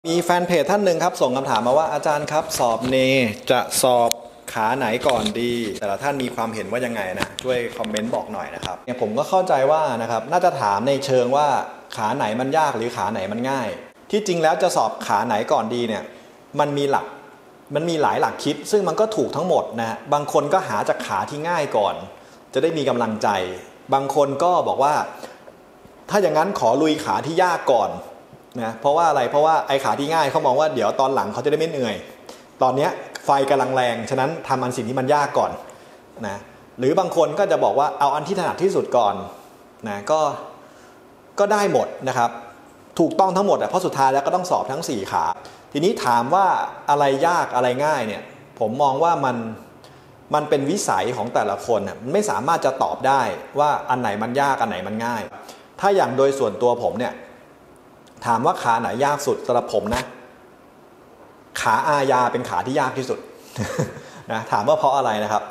มีแฟนเพจท่านหนึ่งครับส่งคำถามมาว่าอาจารย์ครับสอบเนจะสอบขาไหนก่อนดีแต่ละท่านมีความเห็นว่ายังไงนะช่วยคอมเมนต์บอกหน่อยนะครับเนี่ยผมก็เข้าใจว่านะครับน่าจะถามในเชิงว่าขาไหนมันยากหรือขาไหนมันง่ายที่จริงแล้วจะสอบขาไหนก่อนดีเนี่ยมันมีหลายหลักคิดซึ่งมันก็ถูกทั้งหมดนะบางคนก็หาจากขาที่ง่ายก่อนจะได้มีกำลังใจบางคนก็บอกว่าถ้าอย่างนั้นขอลุยขาที่ยากก่อนนะเพราะว่าอะไรเพราะว่าไอ้ขาที่ง่ายเขามองว่าเดี๋ยวตอนหลังเขาจะได้ไม่เหนื่อยตอนนี้ไฟกำลังแรงฉะนั้นทำสิ่งที่มันยากก่อนนะหรือบางคนก็จะบอกว่าเอาอันที่ถนัดที่สุดก่อนนะก็ได้หมดนะครับถูกต้องทั้งหมดเพราะสุดท้ายแล้วก็ต้องสอบทั้ง4ขาทีนี้ถามว่าอะไรยากอะไรง่ายเนี่ยผมมองว่ามันเป็นวิสัยของแต่ละคนมันไม่สามารถจะตอบได้ว่าอันไหนมันยากอันไหนมันง่ายถ้าอย่างโดยส่วนตัวผมเนี่ยถามว่าขาไหนยากสุดสำหรับผมนะขาอาญาเป็นขาที่ยากที่สุด นะถามว่าเพราะอะไรนะครับ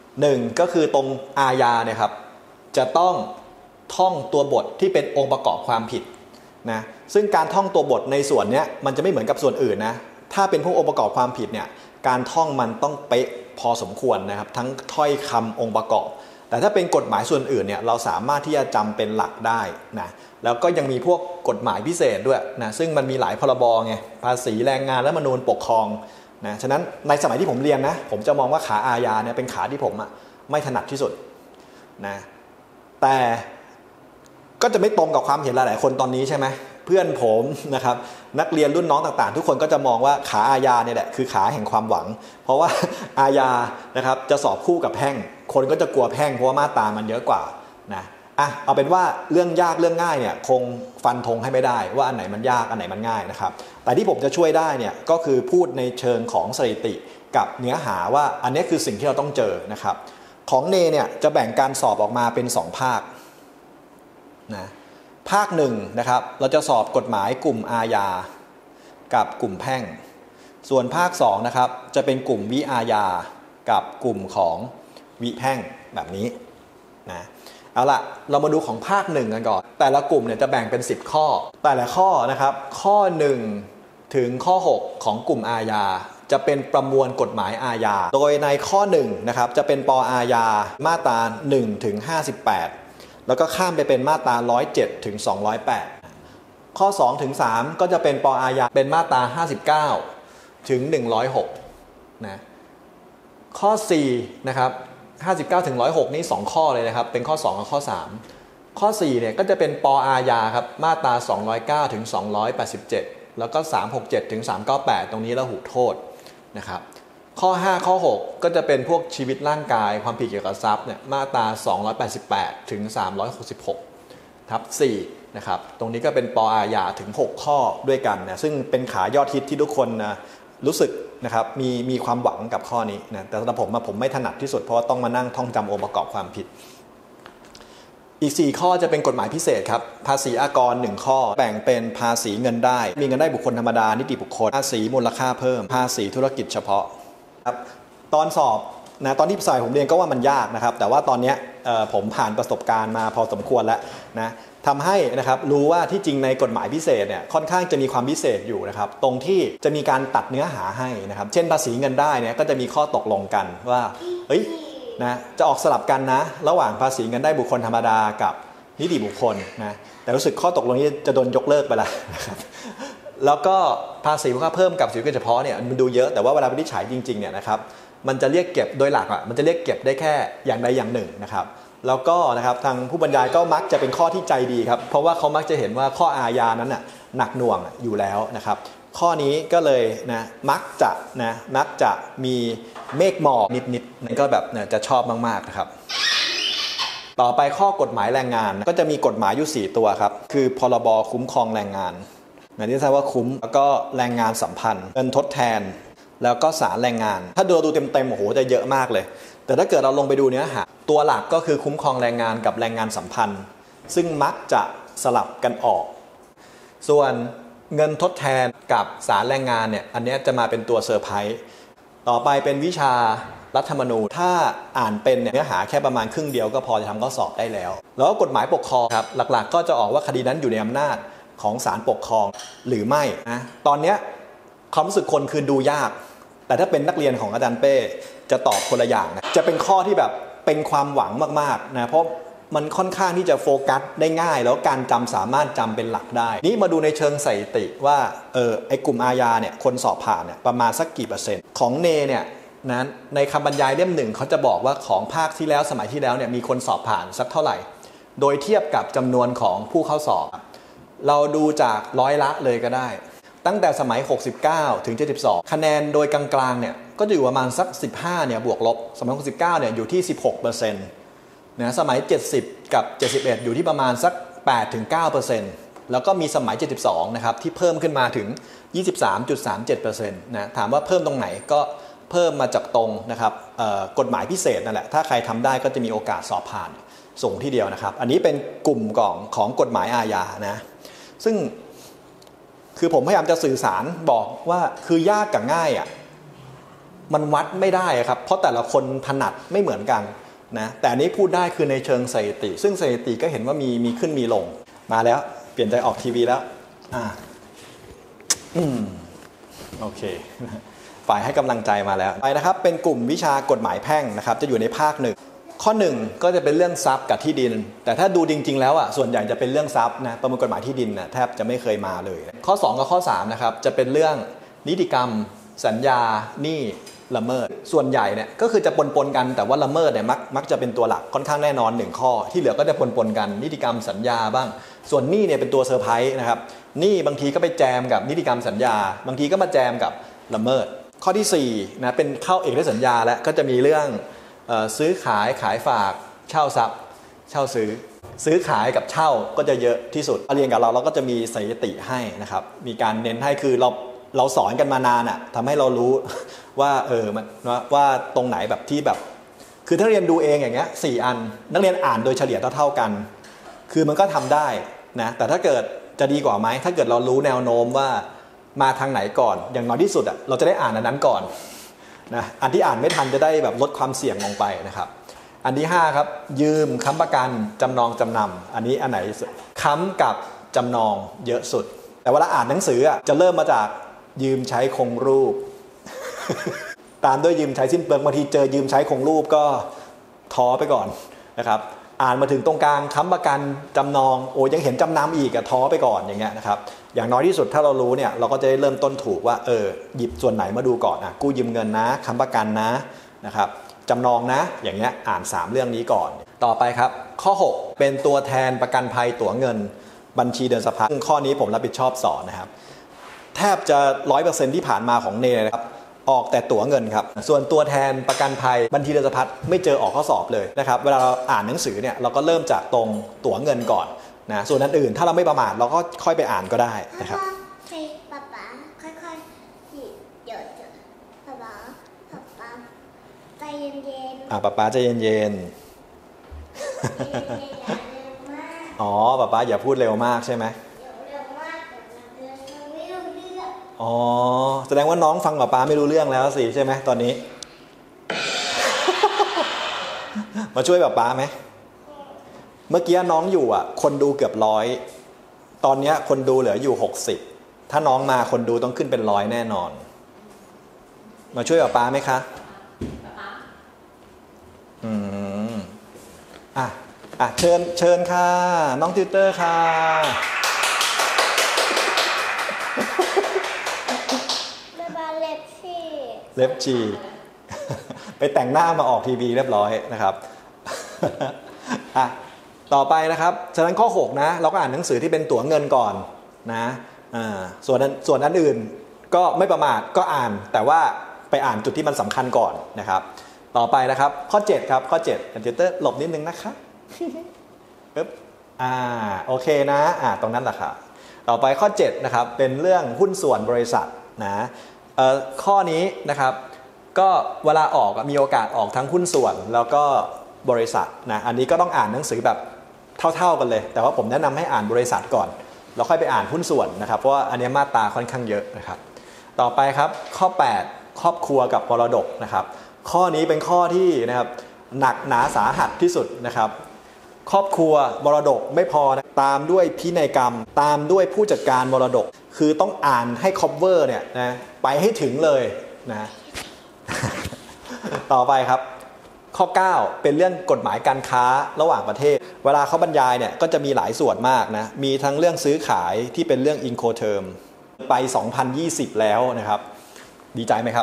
1ก็คือตรงอาญาเนี่ยครับจะต้องท่องตัวบทที่เป็นองค์ประกอบความผิดนะซึ่งการท่องตัวบทในส่วนนี้มันจะไม่เหมือนกับส่วนอื่นนะถ้าเป็นพวกองค์ประกอบความผิดเนี่ยการท่องมันต้องเป๊ะพอสมควรนะครับทั้งถ้อยคำองค์ประกอบแต่ถ้าเป็นกฎหมายส่วนอื่นเนี่ยเราสามารถที่จะจำเป็นหลักได้นะแล้วก็ยังมีพวกกฎหมายพิเศษด้วยนะซึ่งมันมีหลายพรบไงภาษีแรงงานและรัฐธรรมนูญปกครองนะฉะนั้นในสมัยที่ผมเรียนนะผมจะมองว่าขาอาญาเนี่ยเป็นขาที่ผมไม่ถนัดที่สุดนะแต่ก็จะไม่ตรงกับความเห็นหลายๆคนตอนนี้ใช่ไหมเพื่อนผมนะครับนักเรียนรุ่นน้องต่างๆทุกคนก็จะมองว่าขาอาญาเนี่ยแหละคือขาแห่งความหวังเพราะว่าอาญานะครับจะสอบคู่กับแพ่งคนก็จะกลัวแพ่งเพราะว่ามาตรามันเยอะกว่านะเอาเป็นว่าเรื่องยากเรื่องง่ายเนี่ยคงฟันธงให้ไม่ได้ว่าอันไหนมันยากอันไหนมันง่ายนะครับแต่ที่ผมจะช่วยได้เนี่ยก็คือพูดในเชิงของสถิติกับเนื้อหาว่าอันนี้คือสิ่งที่เราต้องเจอนะครับของเนเนี่ยจะแบ่งการสอบออกมาเป็น2ภาคนะภาคหนึ่งนะครับเราจะสอบกฎหมายกลุ่มอาญากับกลุ่มแพ่งส่วนภาค2นะครับจะเป็นกลุ่มวิอาญากับกลุ่มของวิแพ่งแบบนี้นะเอาละเรามาดูของภาคหนึ่งกันก่อนแต่ละกลุ่มเนี่ยจะแบ่งเป็น10ข้อแต่ละข้อนะครับข้อ1ถึงข้อ6ของกลุ่มอาญาจะเป็นประมวลกฎหมายอาญาโดยในข้อ1นะครับจะเป็นปอาญามาตรา1ถึง58แล้วก็ข้ามไปเป็นมาตรา107ถึง208ข้อ2ถึง3ก็จะเป็นปอาญาเป็นมาตรา59ถึง106นะข้อ4นะครับ59ถึง106นี่2ข้อเลยนะครับเป็นข้อ2กับข้อ3ข้อ4เนี่ยก็จะเป็นปอาญาครับมาตรา209ถึง287แล้วก็367ถึง398ตรงนี้ระหุโทษนะครับข้อ5ข้อ6ก็จะเป็นพวกชีวิตร่างกายความผิดเกี่ยวกับทรัพย์เนี่ยมาตรา288ถึง366ทับ4นะครับตรงนี้ก็เป็นปอาญาถึง6ข้อด้วยกันนะซึ่งเป็นขายอดฮิตที่ทุกคนนะรู้สึกนะครับมีความหวังกับข้อนี้นะแต่สำหรับผมไม่ถนัดที่สุดเพราะต้องมานั่งท่องจำองค์ประกอบความผิดอีก4ข้อจะเป็นกฎหมายพิเศษครับภาษีอากร1ข้อแบ่งเป็นภาษีเงินได้มีเงินได้บุคคลธรรมดานิติบุคคลภาษีมูลค่าเพิ่มภาษีธุรกิจเฉพาะครับตอนสอบนะตอนที่สายผมเรียนก็ว่ามันยากนะครับแต่ว่าตอนนี้ผมผ่านประสบการณ์มาพอสมควรแล้วนะทำให้นะครับรู้ว่าที่จริงในกฎหมายพิเศษเนี่ยค่อนข้างจะมีความพิเศษอยู่นะครับตรงที่จะมีการตัดเนื้อหาให้นะครับเช่นภาษีเงินได้เนี่ยก็จะมีข้อตกลงกันว่าเฮ้ยนะจะออกสลับกันนะระหว่างภาษีเงินได้บุคคลธรรมดากับนิติบุคคลนะแต่รู้สึกข้อตกลงนี้จะโดนยกเลิกไปแล้วนะครับแล้วก็ภาษีมูลค่าเพิ่มกับภาษีเฉพาะเนี่ยมันดูเยอะแต่ว่าเวลาวินิจฉัยจริงๆเนี่ยนะครับมันจะเรียกเก็บโดยหลักมันจะเรียกเก็บได้แค่อย่างใดอย่างหนึ่งนะครับแล้วก็นะครับทางผู้บรรยายก็มักจะเป็นข้อที่ใจดีครับเพราะว่าเขามักจะเห็นว่าข้ออาญานั้นหนักหน่วงอยู่แล้วนะครับข้อนี้ก็เลยนะมักจะมีเมฆหมอกนิดๆนั่นก็แบบจะชอบมากๆนะครับต่อไปข้อกฎหมายแรงงานก็จะมีกฎหมายอยู่4ตัวครับคือพรบคุ้มครองแรงงานที่ใช้ว่าคุ้มแล้วก็แรงงานสัมพันธ์เงินทดแทนแล้วก็ศาลแรงงานถ้าดูเต็มโอ้โหจะเยอะมากเลยแต่ถ้าเกิดเราลงไปดูเนื้อหาตัวหลักก็คือคุ้มครองแรงงานกับแรงงานสัมพันธ์ซึ่งมักจะสลับกันออกส่วนเงินทดแทนกับศาลแรงงานเนี่ยอันนี้จะมาเป็นตัวเซอร์ไพรส์ต่อไปเป็นวิชารัฐธรรมนูญถ้าอ่านเป็นเนื้อหาแค่ประมาณครึ่งเดียวก็พอจะทำข้อสอบได้แล้วแล้วก็กฎหมายปกครองครับหลักๆก็จะออกว่าคดีนั้นอยู่ในอำนาจของศาลปกครองหรือไม่นะตอนนี้ความรู้สึกคนคือดูยากแต่ถ้าเป็นนักเรียนของอาจารย์เป้จะตอบคนละอย่างนะจะเป็นข้อที่แบบเป็นความหวังมากๆนะเพราะมันค่อนข้างที่จะโฟกัสได้ง่ายแล้วการจำสามารถจำเป็นหลักได้นี่มาดูในเชิงสถิติว่าไอ้กลุ่มอาญาเนี่ยคนสอบผ่านเนี่ยประมาณสักกี่เปอร์เซ็นต์ของเนเนี่ยนะในคำบรรยายเล่มหนึ่งเขาจะบอกว่าของภาคที่แล้วสมัยที่แล้วเนี่ยมีคนสอบผ่านสักเท่าไหร่โดยเทียบกับจำนวนของผู้เข้าสอบเราดูจากร้อยละเลยก็ได้ตั้งแต่สมัย69ถึง72คะแนนโดยกลางๆเนี่ยก็จะอยู่ประมาณสัก15เนี่ยบวกลบสมัย69เนี่ยอยู่ที่ 16%นะสมัย70กับ71อยู่ที่ประมาณสัก 8-9% แล้วก็มีสมัย72นะครับที่เพิ่มขึ้นมาถึง 23.37% นะถามว่าเพิ่มตรงไหนก็เพิ่มมาจากตรงนะครับกฎหมายพิเศษนั่นแหละถ้าใครทำได้ก็จะมีโอกาสสอบผ่านสูงทีเดียวนะครับอันนี้เป็นกลุ่มของกฎหมายอาญานะซึ่งคือผมพยายามจะสื่อสารบอกว่าคือยากกับง่ายอ่ะมันวัดไม่ได้ครับเพราะแต่ละคนถนัดไม่เหมือนกันนะแต่อันนี้พูดได้คือในเชิงสถิติซึ่งสถิติก็เห็นว่ามีขึ้นมีลงมาแล้วเปลี่ยนใจออกทีวีแล้วโอเคฝ่ายให้กำลังใจมาแล้วไปนะครับเป็นกลุ่มวิชากฎหมายแพ่งนะครับจะอยู่ในภาคหนึ่งข้อ1ก็จะเป็นเรื่องทรัพย์กับที่ดินแต่ถ้าดูจริงๆแล้วอ่ะส่วนใหญ่จะเป็นเรื่องทรัพย์นะประมวลกฎหมายที่ดินนะแทบจะไม่เคยมาเลยข้อ2กับข้อ3นะครับจะเป็นเรื่องนิติกรรมสัญญาหนี้ละเมิดส่วนใหญ่เนี่ยก็คือจะปนกันแต่ว่าละเมิดเนี่ยมักจะเป็นตัวหลักค่อนข้างแน่นอน1ข้อที่เหลือก็จะปนกันนิติกรรมสัญญาบ้างส่วนหนี้เนี่ยเป็นตัวเซอร์ไพรส์นะครับหนี้บางทีก็ไปแจมกับนิติกรรมสัญญาบางทีก็มาแจมกับละเมิดข้อที่4นะเป็นเข้าเอกสัญญาและก็จะมีเรื่องซื้อขายฝากเช่าทรัพย์เช่าซื้อขายกับเช่าก็จะเยอะที่สุดเรียนกับเราก็จะมีสถิติให้นะครับมีการเน้นให้คือเราสอนกันมานานอ่ะทำให้เรารู้ว่าว่าตรงไหนแบบที่แบบคือถ้าเรียนดูเองอย่างเงี้ย4อันนักเรียนอ่านโดยเฉลี่ยเท่ากันคือมันก็ทำได้นะแต่ถ้าเกิดจะดีกว่าไหมถ้าเกิดเรารู้แนวโน้มว่ามาทางไหนก่อนอย่างน้อยที่สุดอ่ะเราจะได้อ่านอันนั้นก่อนนะอันที่อ่านไม่ทันจะได้แบบลดความเสี่ยงลงไปนะครับอันที่5ครับยืมค้ำประกันจำนองจำนำอันนี้อันไหนค้ำกับจำนองเยอะสุดแต่เวลาอ่านหนังสืออ่ะจะเริ่มมาจากยืมใช้คงรูป ตามด้วยยืมใช้สิ้นเปลืองบางทีเจอยืมใช้คงรูปก็ท้อไปก่อนนะครับอ่านมาถึงตรงกลางค้ำประกันจำนองโอ้ยังเห็นจำนำอีกอะท้อไปก่อนอย่างเงี้ยนะครับอย่างน้อยที่สุดถ้าเรารู้เนี่ยเราก็จะได้เริ่มต้นถูกว่าหยิบส่วนไหนมาดูก่อนอ่ะกู้ยืมเงินนะค้ำประกันนะครับจำนองนะอย่างเงี้ยอ่าน3เรื่องนี้ก่อนต่อไปครับข้อ6เป็นตัวแทนประกันภัยตั๋วเงินบัญชีเดินสะพัดซึ่งข้อนี้ผมรับผิดชอบสอนนะครับแทบจะ 100% ที่ผ่านมาของเนนะครับออกแต่ตั๋วเงินครับส่วนตัวแทนประกันภัยบัญชีเดินสะพัดไม่เจอออกข้อสอบเลยนะครับเวลาเราอ่านหนังสือเนี่ยเราก็เริ่มจากตรงตั๋วเงินก่อนนะส่วนอันอื่นถ้าเราไม่ประมาทเราก็ค่อยไปอ่านก็ได้นะครับป๊าป๊าค่อยๆเดี๋ยวป๊าป๊าใจเย็นๆป๊าใจเย็นๆอ๋อป๊าอย่าพูดเร็วมากใช่ไหมอ๋อแสดงว่าน้องฟังป๊าไม่รู้เรื่องแล้วสิใช่ไหมตอนนี้ มาช่วยป๊าไหมเมื่อกี้น้องอยู่อ่ะคนดูเกือบ100ตอนนี้คนดูเหลืออยู่60ถ้าน้องมาคนดูต้องขึ้นเป็น100แน่นอนมาช่วยป๊าไหมคะเชิญค่ะน้องติวเตอร์ค่ะเล็บจีไปแต่งหน้ามาออกทีวีเรียบร้อยนะครับต่อไปนะครับฉะนั้นข้อ6นะเราก็อ่านหนังสือที่เป็นตั๋วเงินก่อนนะส่วนอันอื่นก็ไม่ประมาทก็อ่านแต่ว่าไปอ่านจุดที่มันสำคัญก่อนนะครับต่อไปนะครับข้อ7ครับข้อ7คอมพิวเตอร์หลบนิดนึงนะคะปึ๊บโอเคนะตรงนั้นแหละค่ะต่อไปข้อ7นะครับเป็นเรื่องหุ้นส่วนบริษัทนะข้อนี้นะครับก็เวลาออกมีโอกาสออกทั้งหุ้นส่วนแล้วก็บริษัทนะอันนี้ก็ต้องอ่านหนังสือแบบเท่ากันเลยแต่ว่าผมแนะนำให้อ่านบริษัทก่อนแล้วค่อยไปอ่านหุ้นส่วนนะครับเพราะว่าอันนี้มาตราค่อนข้างเยอะนะครับต่อไปครับข้อ8ครอบครัวกับมรดกนะครับข้อนี้เป็นข้อที่นะครับหนักหนาสาหัสที่สุดนะครับครอบครัวมรดกไม่พอนะตามด้วยพินัยกรรมตามด้วยผู้จัดการมรดกคือต้องอ่านให้ cover เนี่ยนะไปให้ถึงเลยนะ ต่อไปครับข้อ 9 เป็นเรื่องกฎหมายการค้าระหว่างประเทศเวลาเขาบรรยายเนี่ยก็จะมีหลายส่วนมากนะมีทั้งเรื่องซื้อขายที่เป็นเรื่อง Incoterm ไป 2020 แล้วนะครับดีใจไหมครับ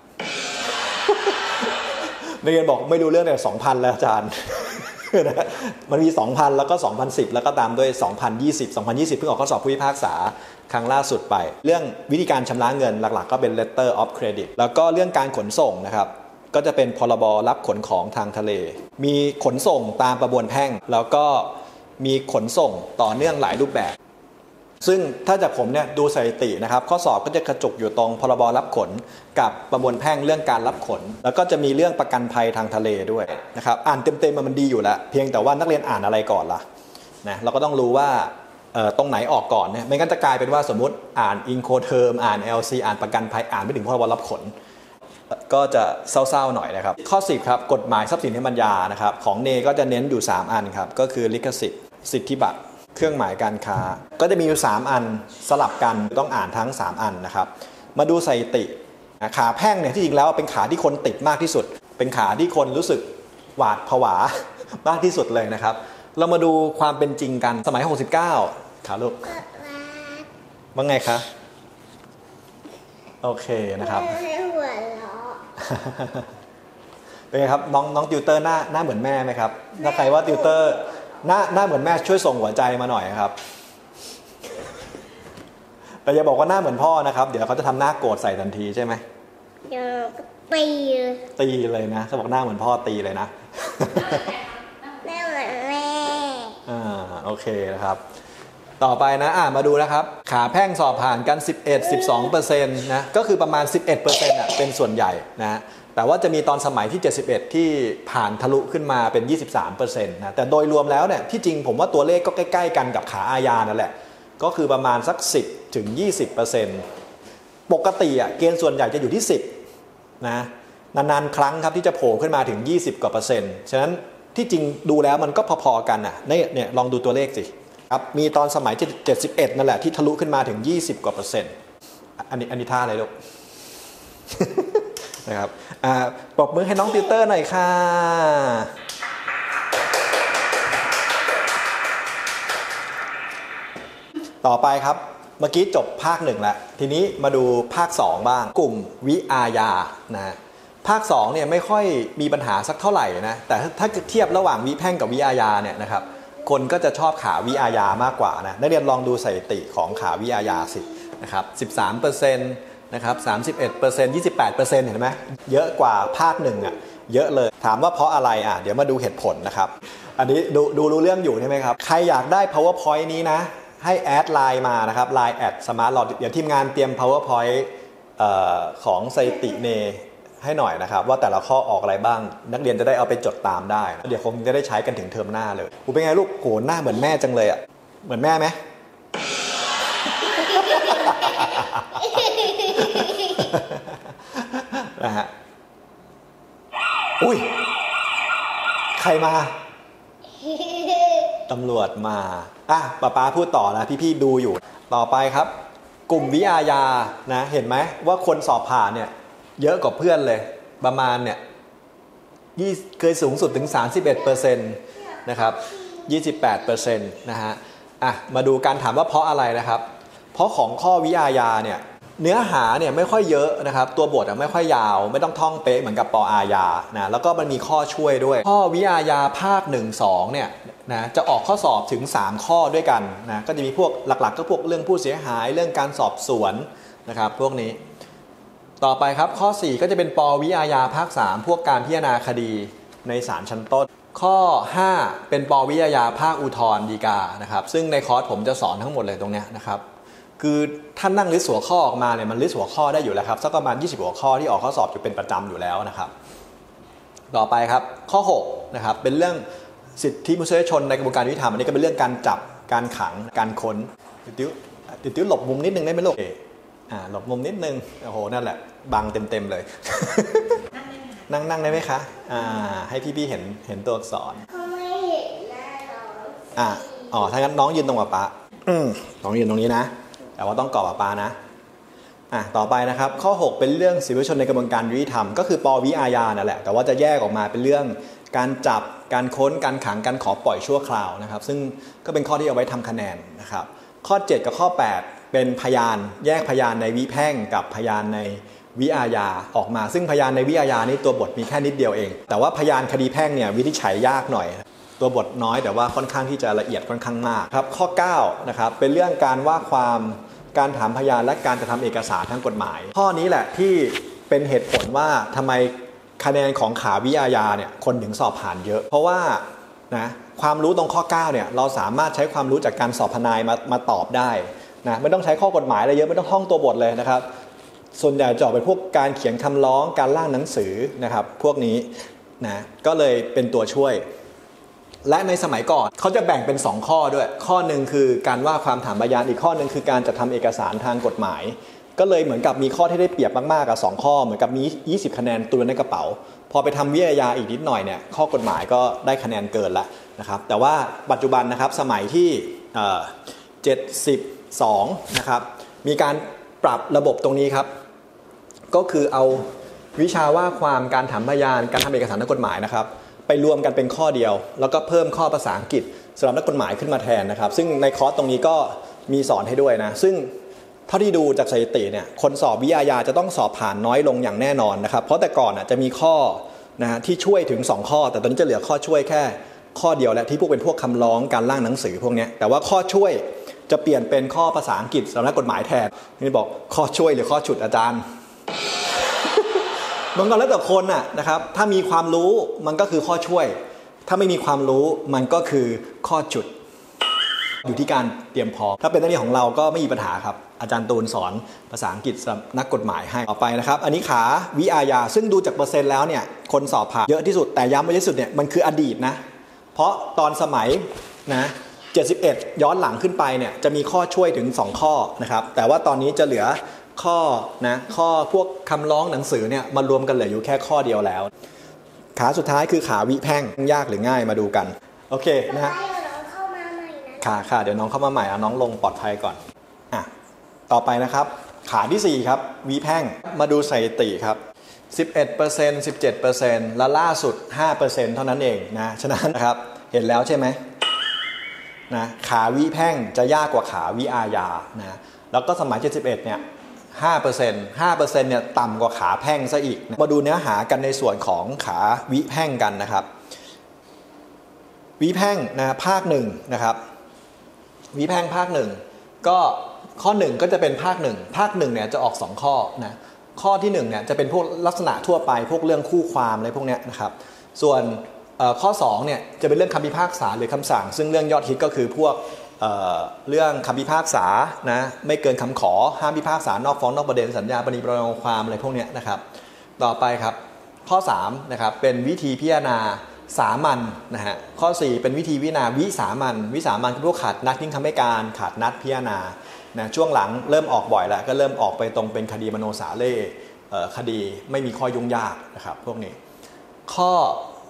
นักเรียนบอกไม่รู้เรื่องแต่ 2,000 แล้วอาจารย์ มันมี 2,000 แล้วก็ 2010 แล้วก็ตามด้วย 2020 เพิ่งออกข้อสอบผู้พิพากษาครั้งล่าสุดไปเรื่องวิธีการชำระเงินหลักๆก็เป็น letter of credit แล้วก็เรื่องการขนส่งนะครับก็จะเป็นพรบรับขนของทางทะเล มีขนส่งตามประมวลแพ่งแล้วก็มีขนส่งต่อเนื่องหลายรูปแบบซึ่งถ้าจากผมเนี่ยดูสถิตินะครับข้อสอบก็จะกระจุกอยู่ตรงพรบรับขนกับประมวลแพ่งเรื่องการรับขนแล้วก็จะมีเรื่องประกันภัยทางทะเลด้วยนะครับอ่านเต็มๆมันดีอยู่แล้วเพียงแต่ว่านักเรียนอ่านอะไรก่อนล่ะนะเราก็ต้องรู้ว่าตรงไหนออกก่อนเนี่ยไม่งั้นจะกลายเป็นว่าสมมติอ่าน Incoterm อ่าน LC อ่านประกันภัยอ่านไม่ถึงพรบรับขนก็จะเศร้าๆหน่อยนะครับข้อ10ครับกฎหมายทรัพย์สินทางปัญญานะครับของเนก็จะเน้นอยู่3อันครับก็คือลิขสิทธิ์สิทธิบัตรเครื่องหมายการค้าก็จะมีอยู่3อันสลับกันต้องอ่านทั้ง3อันนะครับมาดูสถิติขาแพ่งเนี่ยที่จริงแล้วเป็นขาที่คนติดมากที่สุดเป็นขาที่คนรู้สึกหวาดผวามากที่สุดเลยนะครับเรามาดูความเป็นจริงกันสมัย69ขาลูกว่าไงคะโอเคนะครับเป็นไงครับน้องติวเตอร์หน้าเหมือนแม่ไหมครับถ้าใครว่าติวเตอร์หน้าเหมือนแม่ช่วยส่งหัวใจมาหน่อยครับแต่อย่าบอกว่าหน้าเหมือนพ่อนะครับเดี๋ยวเขาจะทำหน้าโกรธใส่ทันทีใช่ไหมตีเลยนะเขาบอกหน้าเหมือนพ่อตีเลยนะหน้าเหมือนแม่โอเคนะครับต่อไปนะมาดูนะครับขาแพ่งสอบผ่านกัน 11-12% นะก็คือประมาณ 11% เป็นส่วนใหญ่นะแต่ว่าจะมีตอนสมัยที่71ที่ผ่านทะลุขึ้นมาเป็น 23% นะแต่โดยรวมแล้วเนี่ยที่จริงผมว่าตัวเลขก็ใกล้ๆกันกับขาอาญานั่นแหละก็คือประมาณสัก 10-20% ปกติเกณฑ์ส่วนใหญ่จะอยู่ที่10นะนานๆครั้งครับที่จะโผล่ขึ้นมาถึง20กว่า%ฉะนั้นที่จริงดูแล้วมันก็พอๆกันเนี่ยลองดูตัวเลขสิครับมีตอนสมัย71นั่นแหละที่ทะลุขึ้นมาถึง20กว่า%อันนี้ท่าอะไรลูก นะครับปรบมือให้น้องติวเตอร์หน่อยค่ะต่อไปครับเมื่อกี้จบภาค1แล้วทีนี้มาดูภาค2บ้างกลุ่มวิอาญานะภาค2เนี่ยไม่ค่อยมีปัญหาสักเท่าไหร่นะแต่ถ้าเทียบระหว่างวิแพ่งกับวิอาญาเนี่ยนะครับคนก็จะชอบขาวิอาญามากกว่านะนักเรียนลองดูสถิติของขาวิอาญาสินะครับ 13% นะครับ 31% 28% เห็นไหมเยอะกว่าภาค1เยอะเลยถามว่าเพราะอะไรเดี๋ยวมาดูเหตุผลนะครับอันนี้ดูรู้เรื่องอยู่ใช่ไหมครับใครอยากได้ powerpoint นี้นะให้แอดไลน์มานะครับ line @smart เดี๋ยวทีมงานเตรียม powerpoint ของสถิติเนให้หน่อยนะครับว่าแต่ละข้อออกอะไรบ้างนักเรียนจะได้เอาไปจดตามได้เดี๋ยวคงจะได้ใช้กันถึงเทอมหน้าเลยเป็นไงลูกโหหน้าเหมือนแม่จังเลยเหมือนแม่ไหม นะฮะอุ้ยใครมาตำรวจมาป๊าพูดต่อนะพี่ดูอยู่ต่อไปครับกลุ่มวิอาญานะเห็นไหมว่าคนสอบผ่านเนี่ยเยอะกว่าเพื่อนเลยประมาณเนี่ยเคยสูงสุดถึง 31% นะครับ 28% นะฮะมาดูการถามว่าเพราะอะไรนะครับเพราะของข้อวิอาญาเนี่ยเนื้อหาเนี่ยไม่ค่อยเยอะนะครับตัวบทไม่ค่อยยาวไม่ต้องท่องเป๊ะเหมือนกับป.อาญานะแล้วก็มันมีข้อช่วยด้วยข้อวิอาญาภาค 1-2 เนี่ยนะจะออกข้อสอบถึง3ข้อด้วยกันนะก็จะมีพวกหลักๆก็พวกเรื่องผู้เสียหายเรื่องการสอบสวนนะครับพวกนี้ต่อไปครับข้อ4ก็จะเป็นป.วิอาญาภาค3พวกการพิจารณาคดีในศาลชั้นต้นข้อ5เป็นป.วิอาญาภาคอุทธรณ์ฎีกานะครับซึ่งในคอร์สผมจะสอนทั้งหมดเลยตรงนี้นะครับคือท่านนั่งลิสต์หัวข้อออกมาเนี่ยมันลิสต์หัวข้อได้อยู่แล้วครับสักประมาณ20หัวข้อที่ออกข้อสอบอยู่เป็นประจำอยู่แล้วนะครับต่อไปครับข้อ6นะครับเป็นเรื่องสิทธิมนุษยชนในกระบวนการยุติธรรมอันนี้ก็เป็นเรื่องการจับการขังการค้นติ้วหลบมุมนิดนึงได้ไหมลูกหลบมุมนิดนึงโอ้โหนั่นแหละบังเต็มเลยนั่งได้ไหมคะให้พี่เห็นตัวอักษรเขาไม่เห็นหน้าน้ถ้างั้นน้องยืนตรงกับป๊าน้องยืนตรงนี้นะแต่ว่าต้องกอดกับป๊านะต่อไปนะครับข้อ6เป็นเรื่องสิทธิมนุษยชนในกระบวนการยุติธรรมก็คือปวิอาญานั่นแหละแต่ว่าจะแยกออกมาเป็นเรื่องการจับการค้นการขังการขอปล่อยชั่วคราวนะครับซึ่งก็เป็นข้อที่เอาไว้ทำคะแนนนะครับข้อ7กับข้อ8เป็นพยานแยกพยานในวิแพ่งกับพยานในวิอาญาออกมาซึ่งพยานในวิอาญานี่ตัวบทมีแค่นิดเดียวเองแต่ว่าพยานคดีแพ่งเนี่ยวินิจฉัยยากหน่อยตัวบทน้อยแต่ว่าค่อนข้างที่จะละเอียดค่อนข้างมากครับข้อ9นะครับเป็นเรื่องการว่าความการถามพยานและการจะทำเอกสารทางกฎหมายข้อนี้แหละที่เป็นเหตุผลว่าทำไมคะแนนของขาวิอาญาเนี่ยคนถึงสอบผ่านเยอะเพราะว่านะความรู้ตรงข้อ9เนี่ยเราสามารถใช้ความรู้จากการสอบทนายมาตอบได้นะไม่ต้องใช้ข้อกฎหมายอะไรเยอะไม่ต้องท่องตัวบทเลยนะครับส่วนใหญ่จะออกเป็นพวกการเขียนคำร้องการร่างหนังสือนะครับพวกนี้นะก็เลยเป็นตัวช่วยและในสมัยก่อนเขาจะแบ่งเป็น2ข้อด้วยข้อหนึ่งคือการว่าความถามพยานอีกข้อหนึ่งคือการจัดทำเอกสารทางกฎหมายก็เลยเหมือนกับมีข้อที่ได้เปรียบมากๆกับ2ข้อเหมือนกับมี20คะแนนตุนในกระเป๋าพอไปทำวิทยาอีกนิดหน่อยเนี่ยข้อกฎหมายก็ได้คะแนนเกินละนะครับแต่ว่าปัจจุบันนะครับสมัยที่72นะครับมีการปรับระบบตรงนี้ครับก็คือเอาวิชาว่าความการถามพยานการทำเอกสารทางกฎหมายนะครับไปรวมกันเป็นข้อเดียวแล้วก็เพิ่มข้อภาษาอังกฤษสำหรับนักกฎหมายขึ้นมาแทนนะครับซึ่งในคอร์สตรงนี้ก็มีสอนให้ด้วยนะซึ่งเท่าที่ดูจากสถิติเนี่ยคนสอบวิทยาจะต้องสอบผ่านน้อยลงอย่างแน่นอนนะครับเพราะแต่ก่อนจะมีข้อนะที่ช่วยถึง2ข้อแต่ตอนนี้จะเหลือข้อช่วยแค่ข้อเดียวและที่พวกเป็นพวกคำร้องการร่างหนังสือพวกนี้แต่ว่าข้อช่วยจะเปลี่ยนเป็นข้อภาษาอังกฤษสำหรับนักกฎหมายแทนนี่บอกข้อช่วยหรือข้อฉุดอาจารย์มันก็แล้วแต่คนนะครับถ้ามีความรู้มันก็คือข้อช่วยถ้าไม่มีความรู้มันก็คือข้อจุดอยู่ที่การเตรียมพร้อมถ้าเป็นหน้าที่ของเราก็ไม่มีปัญหาครับอาจารย์ตูนสอนภาษาอังกฤษสำหรับนักกฎหมายให้ต่อไปนะครับอันนี้ขาวิอาญาซึ่งดูจากเปอร์เซ็นต์แล้วเนี่ยคนสอบผ่านเยอะที่สุดแต่ย้ำไว้ที่สุดเนี่ยมันคืออดีตนะเพราะตอนสมัยนะ71ย้อนหลังขึ้นไปเนี่ยจะมีข้อช่วยถึง2ข้อนะครับแต่ว่าตอนนี้จะเหลือข้อพวกคำร้องหนังสือเนี่ยมารวมกันเหลืออยู่แค่ข้อเดียวแล้วขาสุดท้ายคือขาวิแพ่งยากหรือง่ายมาดูกันโอเคนะฮะค่ะเดี๋ยวน้องเข้ามาใหม่เอาน้องลงปลอดภัยก่อนต่อไปนะครับขาที่4ครับวิแพ่งมาดูสถิติครับ 11% 17% และล่าสุด 5% เท่านั้นเองนะฉะนั้นนะครับเห็นแล้วใช่ไหมนะขาวิแพ่งจะยากกว่าขาวิอาญานะแล้วก็สมัย71เนี่ย5% เนี่ยต่ำกว่าขาแพ่งซะอีกมาดูเนื้อหากันในส่วนของขาวิแพ่งกันนะครับวิแพ่งนะภาค1นะครับวิแพ่งภาค1ก็ข้อ1ก็จะเป็นภาค1เนี่ยจะออก2ข้อนะข้อที่1เนี่ยจะเป็นพวกลักษณะทั่วไปพวกเรื่องคู่ความอะไรพวกนี้นะครับส่วนข้อ2เนี่ยจะเป็นเรื่องคำพิพากษาหรือคำสั่งซึ่งเรื่องยอดฮิตก็คือพวกเรื่องคำพิพากษานะไม่เกินคำขอห้ามพิพากษานอกฟ้องนอกประเด็นสัญญาปณีประนอมความอะไรพวกนี้นะครับต่อไปครับข้อ3นะครับเป็นวิธีพิจารณาสามัญนะฮะข้อ4เป็นวิธีพิจารณาวิสามัญคือพวกขาดนัดทิ้งคำให้การขาดนัดพิจารณานะช่วงหลังเริ่มออกบ่อยแล้วก็เริ่มออกไปตรงเป็นคดีมโนสาเล่คดีไม่มีข้อยุ่งยากนะครับพวกนี้ข้อ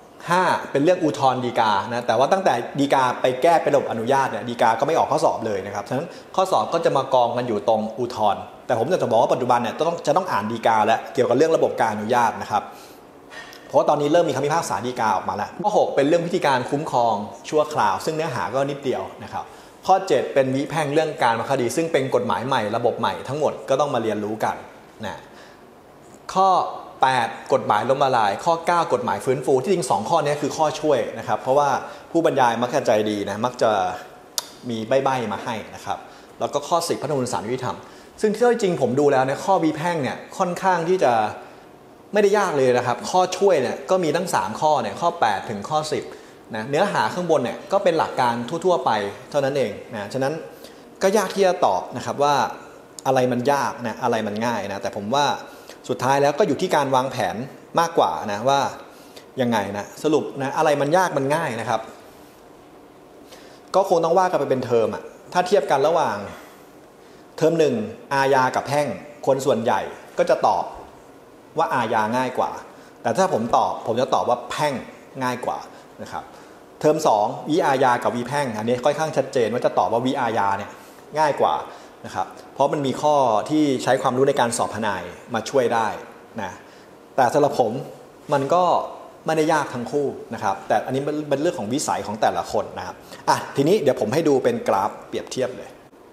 5เป็นเรื่องอุทธรณ์ฎีกานะแต่ว่าตั้งแต่ฎีกาไปแก้เป็นระบบอนุญาตเนี่ยฎีกาก็ไม่ออกข้อสอบเลยนะครับฉะนั้นข้อสอบก็จะมากองกันอยู่ตรงอุทธรณ์แต่ผมจะบอกว่าปัจจุบันเนี่ยจะต้องอ่านฎีกาและเกี่ยวกับเรื่องระบบการอนุญาตนะครับเพราะว่าตอนนี้เริ่มมีคำพิพากษาฎีกาออกมาแล้วข้อ6เป็นเรื่องพิธีการคุ้มครองชั่วคราวซึ่งเนื้อหาก็นิดเดียวนะครับข้อ7เป็นวิแพ่งเรื่องการมาคดีซึ่งเป็นกฎหมายใหม่ระบบใหม่ทั้งหมดก็ต้องมาเรียนรู้กันนะข้อ8กฎหมายล้มละลายข้อ9กฎหมายฟื้นฟูที่จริง2ข้อนี้คือข้อช่วยนะครับเพราะว่าผู้บรรยายมักจะใจดีนะมักจะมีใบ้ๆมาให้นะครับแล้วก็ข้อ10พระธรรมนูญศาลยุติธรรมซึ่งที่จริงผมดูแล้วในข้อวิแพ่งเนี่ยค่อนข้างที่จะไม่ได้ยากเลยนะครับข้อช่วยเนี่ยก็มีตั้ง3ข้อเนี่ยข้อ8ถึงข้อ10นะเนื้อหาข้างบนเนี่ยก็เป็นหลักการทั่วๆไปเท่านั้นเองนะฉะนั้นก็ยากที่จะตอบนะครับว่าอะไรมันยากนะอะไรมันง่ายนะแต่ผมว่าสุดท้ายแล้วก็อยู่ที่การวางแผนมากกว่านะว่ายังไงนะสรุปนะอะไรมันยากมันง่ายนะครับก็คงต้องว่ากันไปเป็นเทอมถ้าเทียบกันระหว่างเทอม1อาญากับแพ่งคนส่วนใหญ่ก็จะตอบว่าอาญาง่ายกว่าแต่ถ้าผมจะตอบว่าแพ่งง่ายกว่านะครับเทอม2วิอาญากับวิแพ่งอันนี้ค่อนข้างชัดเจนว่าจะตอบว่าวิอาญาเนี่ยง่ายกว่านะครับเพราะมันมีข้อที่ใช้ความรู้ในการสอบพนายมาช่วยได้นะแต่สำหรับผมมันก็ไม่ได้ยากทั้งคู่นะครับแต่อันนี้เป็นเรื่องของวิสัยของแต่ละคนนะครับทีนี้เดี๋ยวผมให้ดูเป็นกราฟเปรียบเทียบเลย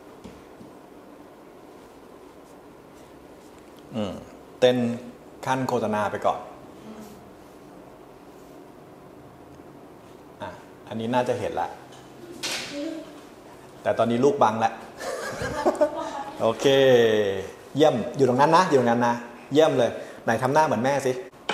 เต้นขั้นโฆษณาไปก่อนอันนี้น่าจะเห็นละแต่ตอนนี้ลูกบังแล้ว โอเคเยี่ยมอยู่ตรงนั้นนะอยู่ตรงนั้นนะเยี่ยมเลยไหนทำหน้าเหมือนแม่สิ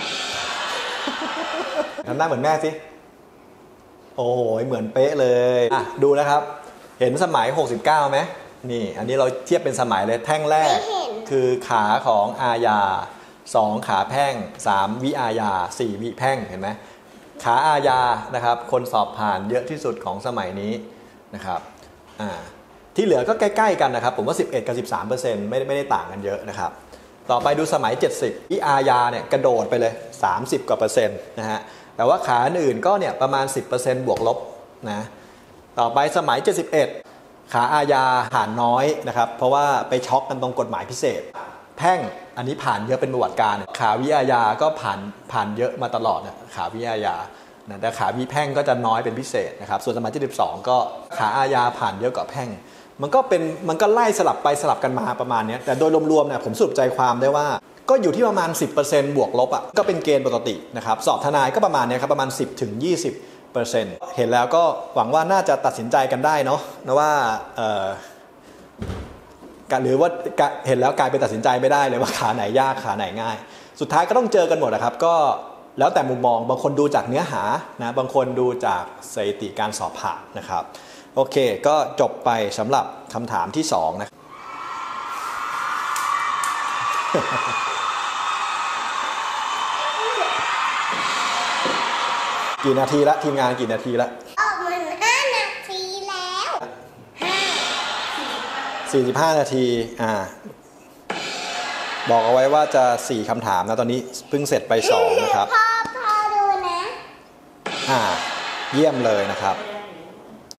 ทำหน้าเหมือนแม่สิโอ้โหเหมือนเป๊ะเลยดูนะครับเห็นสมัย69ไหมนี่อันนี้เราเทียบเป็นสมัยเลยแท่งแรกคือขาของอาญา2ขาแพ่ง3วิอาญา4วิแพ่งเห็นไหมขาอาญานะครับคนสอบผ่านเยอะที่สุดของสมัยนี้นะครับที่เหลือก็ใกล้ๆกันนะครับผมว่า11กับ 13% ไม่ได้ต่างกันเยอะนะครับต่อไปดูสมัย70วิอาญาเนี่ยกระโดดไปเลย30กว่า%นะฮะแต่ว่าขาอื่นก็เนี่ยประมาณ 10% บวกลบนะต่อไปสมัย71ขาอาญาผ่านน้อยนะครับเพราะว่าไปช็อกกันตรงกฎหมายพิเศษแพ่งอันนี้ผ่านเยอะเป็นประวัติการขาวิอาญาก็ผ่านเยอะมาตลอดนะขาวิอาญาแต่ขาวิแพ่งก็จะน้อยเป็นพิเศษนะครับส่วนสมัย72ก็ขาอาญาผ่านเยอะกว่าแพ่งมันก็ไล่สลับไปสลับกันมาประมาณนี้แต่โดยรวมๆเนี่ยผมสรุปใจความได้ว่าก็อยู่ที่ประมาณ 10% บวกลบก็เป็นเกณฑ์ปกตินะครับสอบทนายก็ประมาณนี้ครับประมาณ 10-20%เห็นแล้วก็หวังว่าน่าจะตัดสินใจกันได้เนาะนะว่าหรือว่าเห็นแล้วกลายเป็นตัดสินใจไม่ได้เลยว่าขาไหนยากขาไหนง่ายสุดท้ายก็ต้องเจอกันหมดนะครับก็แล้วแต่มุมมองบางคนดูจากเนื้อหานะบางคนดูจากสถิติการสอบผ่านนะครับโอเคก็จบไปสำหรับคำถามที่2นะกี่นาทีละทีมงานกี่นาทีละออกมา5 นาทีแล้ว 45 นาทีบอกเอาไว้ว่าจะ4คำถามนะตอนนี้เพิ่งเสร็จไป2นะครับพ่อดูนะเยี่ยมเลยนะครับ